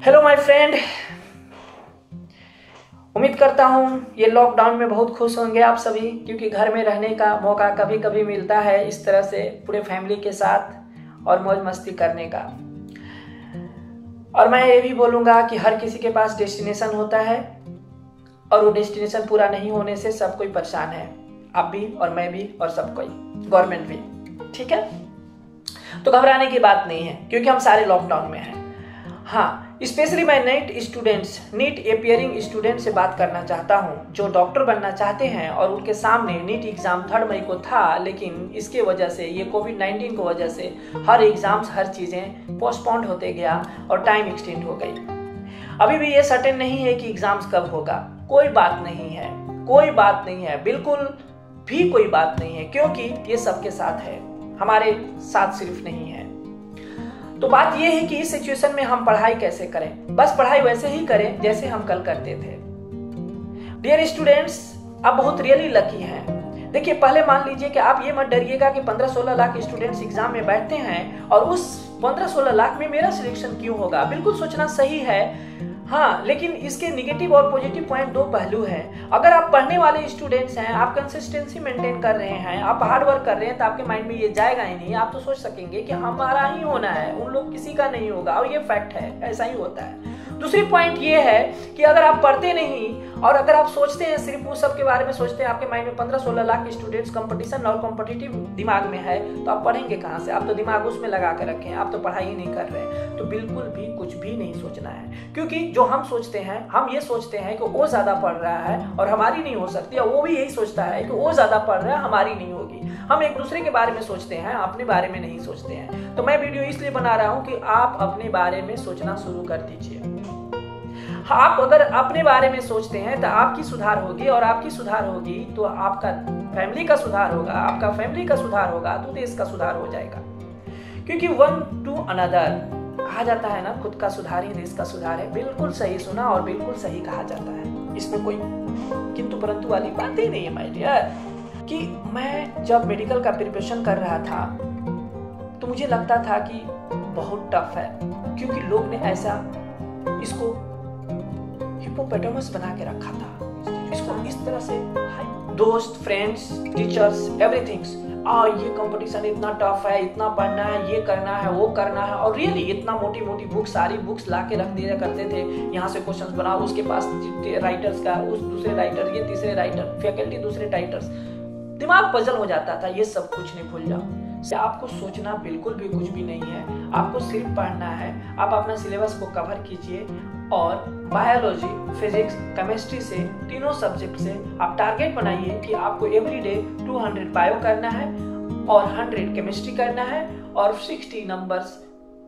Hello my friend, उम्मीद करता हूँ ये लॉकडाउन में बहुत खुश होंगे आप सभी, क्योंकि घर में रहने का मौका कभी कभी मिलता है इस तरह से पूरे फैमिली के साथ और मौज मस्ती करने का। और मैं ये भी बोलूँगा कि हर किसी के पास डेस्टिनेशन होता है और वो डेस्टिनेशन पूरा नहीं होने से सब कोई परेशान है, आप भी और मैं भी और सब कोई, गवर्नमेंट भी। ठीक है, तो घबराने की बात नहीं है क्योंकि हम सारे लॉकडाउन में हैं। हाँ, स्पेशली मैं नीट अपियरिंग स्टूडेंट से बात करना चाहता हूँ जो डॉक्टर बनना चाहते हैं और उनके सामने नीट एग्ज़ाम 3 मई को था, लेकिन इसके वजह से ये कोविड-19 की वजह से हर एग्ज़ाम्स हर चीज़ें पोस्टपोन्ड होते गया और टाइम एक्सटेंड हो गई। अभी भी ये सर्टेन नहीं है कि एग्ज़ाम्स कब होगा। कोई बात नहीं है, कोई बात नहीं है, बिल्कुल भी कोई बात नहीं है, क्योंकि ये सबके साथ है, हमारे साथ सिर्फ नहीं है। तो बात यह है कि इस सिचुएशन में हम पढ़ाई कैसे करें। बस पढ़ाई वैसे ही करें जैसे हम कल करते थे। डियर स्टूडेंट्स, आप बहुत रियली लकी हैं। देखिए, पहले मान लीजिए कि आप ये मत डरिएगा कि 15-16 लाख स्टूडेंट्स एग्जाम में बैठते हैं और उस 15-16 लाख में मेरा सिलेक्शन क्यों होगा। बिल्कुल सोचना सही है, हाँ, लेकिन इसके निगेटिव और पॉजिटिव पॉइंट 2 पहलू हैं। अगर आप पढ़ने वाले स्टूडेंट्स हैं, आप कंसिस्टेंसी मेंटेन कर रहे हैं, आप हार्ड वर्क कर रहे हैं, तो आपके माइंड में ये जाएगा ही नहीं। आप तो सोच सकेंगे कि हमारा ही होना है, उन लोग किसी का नहीं होगा, और ये फैक्ट है, ऐसा ही होता है। दूसरी पॉइंट ये है कि अगर आप पढ़ते नहीं और अगर आप सोचते हैं सिर्फ उस सब के बारे में सोचते हैं, आपके माइंड में 15-16 लाख स्टूडेंट्स कंपटीशन और कॉम्पिटिटिव दिमाग में है, तो आप पढ़ेंगे कहाँ से। आप तो दिमाग उसमें लगा के रखे हैं, आप तो पढ़ाई ही नहीं कर रहे हैं। तो बिल्कुल भी कुछ भी नहीं सोचना है, क्योंकि जो हम सोचते हैं, हम ये सोचते हैं कि वो ज्यादा पढ़ रहा है और हमारी नहीं हो सकती, और वो भी यही सोचता है कि वो ज्यादा पढ़ रहा है, हमारी नहीं होगी। हम एक दूसरे के बारे में सोचते हैं, अपने बारे में नहीं सोचते हैं। तो मैं वीडियो इसलिए बना रहा हूँ कि आप अपने बारे में सोचना शुरू कर दीजिए। आप अगर अपने बारे में सोचते हैं तो आपकी सुधार होगी, और आपकी सुधार होगी तो आपका फैमिली का सुधार होगा, आपका फैमिली का सुधार होगा तो देश का सुधार हो जाएगा। क्योंकि वन टू अनदर कहा जाता है ना, खुद का सुधार ही देश का सुधार है। बिल्कुल सही सुना और बिल्कुल सही कहा जाता है, इसमें कोई किंतु परंतु वाली बात ही नहीं है माय डियर। कि मैं जब मेडिकल का प्रिपरेशन कर रहा था तो मुझे लगता था कि बहुत टफ है, क्योंकि लोग ने ऐसा इसको हिपोपोटामस बना के रखा था, इसको इस तरह से दोस्त, फ्रेंड्स, टीचर्स, एवरीथिंग, ये कंपटीशन इतना टफ है, इतना पढ़ना है, ये करना है, वो करना है, और रियली इतना मोटी मोटी बुक्स, सारी बुक्स ला के रख दिया करते थे। यहाँ से क्वेश्चंस बनाओ, उसके पास राइटर्स का, उस दूसरे राइटर, ये तीसरे राइटर, फैकल्टी दूसरे राइटर्स, दिमाग पजल हो जाता था। ये सब कुछ नहीं, भूल जाओ। आपको सोचना बिल्कुल भी कुछ भी नहीं है, आपको सिर्फ पढ़ना है। आप अपना सिलेबस को कवर कीजिए और बायोलॉजी, फिजिक्स, केमिस्ट्री से, तीनों सब्जेक्ट से आप टारगेट बनाइए कि आपको एवरीडे 200 बायो करना है और 100 केमिस्ट्री करना है और 60 नंबर्स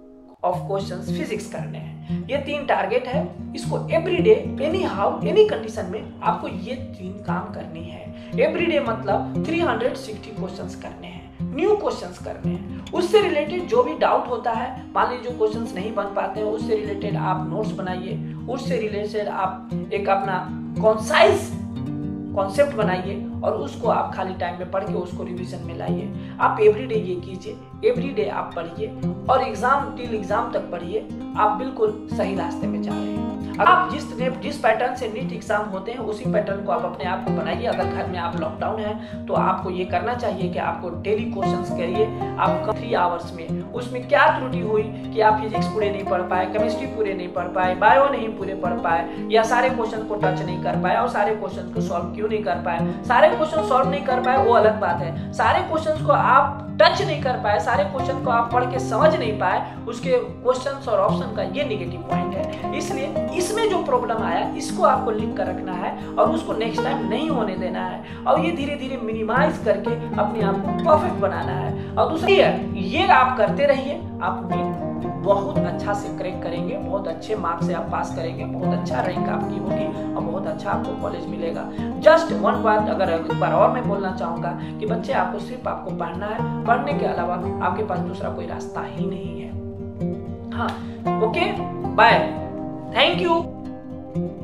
ऑफ क्वेश्चंस फिजिक्स करने हैं। ये 3 टारगेट है। इसको everyday, anyhow, any condition में आपको ये 3 काम करनी है। एवरीडे मतलब 360 क्वेश्चंस करने हैं, न्यू क्वेश्चंस करने हैं। उससे रिलेटेड जो भी डाउट होता है, मान लीजिए जो क्वेश्चंस नहीं बन पाते हैं, उससे रिलेटेड आप नोट्स बनाइए, उससे रिलेटेड आप एक अपना कॉन्साइज कॉन्सेप्ट बनाइए और उसको आप खाली टाइम में पढ़ के उसको रिवीजन में लाइए। आप एवरीडे ये कीजिए, एवरीडे आप पढ़िए और एग्जाम टिल एग्जाम तक पढ़िए। आप बिल्कुल सही रास्ते में जा रहे हैं। आप जिस पैटर्न से नीट एग्जाम होते हैं उसी पैटर्न को आप अपने आप को बनाइए। अगर घर में आप लॉकडाउन है तो आपको ये करना चाहिए कि आपको डेली क्वेश्चंस करिए। आप 3 आवर्स में उसमें क्या त्रुटि हुई कि आप फिजिक्स पूरे नहीं पढ़ पाए, केमिस्ट्री पूरे नहीं पढ़ पाए, बायो नहीं पूरे पढ़ पाए, या सारे क्वेश्चन को टच नहीं कर पाए और सारे क्वेश्चन को सॉल्व क्यों नहीं कर पाए। सारे क्वेश्चन सॉल्व नहीं कर पाए वो अलग बात है, सारे क्वेश्चन को आप टच नहीं कर पाए, सारे क्वेश्चन को आप पढ़ के समझ नहीं पाए, उसके क्वेश्चंस और ऑप्शन का ये निगेटिव पॉइंट है। इसलिए इसमें जो प्रॉब्लम आया इसको आपको लिंक कर रखना है और उसको नेक्स्ट टाइम नहीं होने देना है, और ये धीरे धीरे मिनिमाइज करके अपने आप को परफेक्ट बनाना है। और दूसरी है, ये आप करते रहिए, आप बहुत अच्छा से क्रैक करेंगे, बहुत अच्छे मार्क्स से आप पास करेंगे, बहुत अच्छा रैंक आपकी होगी और बहुत अच्छा आपको कॉलेज मिलेगा। जस्ट वन बात अगर एक बार और मैं बोलना चाहूंगा कि बच्चे, आपको सिर्फ आपको पढ़ना है, पढ़ने के अलावा आपके पास दूसरा कोई रास्ता ही नहीं है। हाँ, ओके, बाय, थैंक यू।